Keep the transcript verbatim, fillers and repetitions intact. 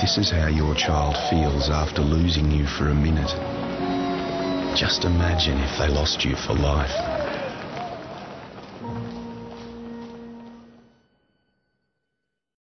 this is how your child feels after losing you for a minute, just imagine if they lost you for life.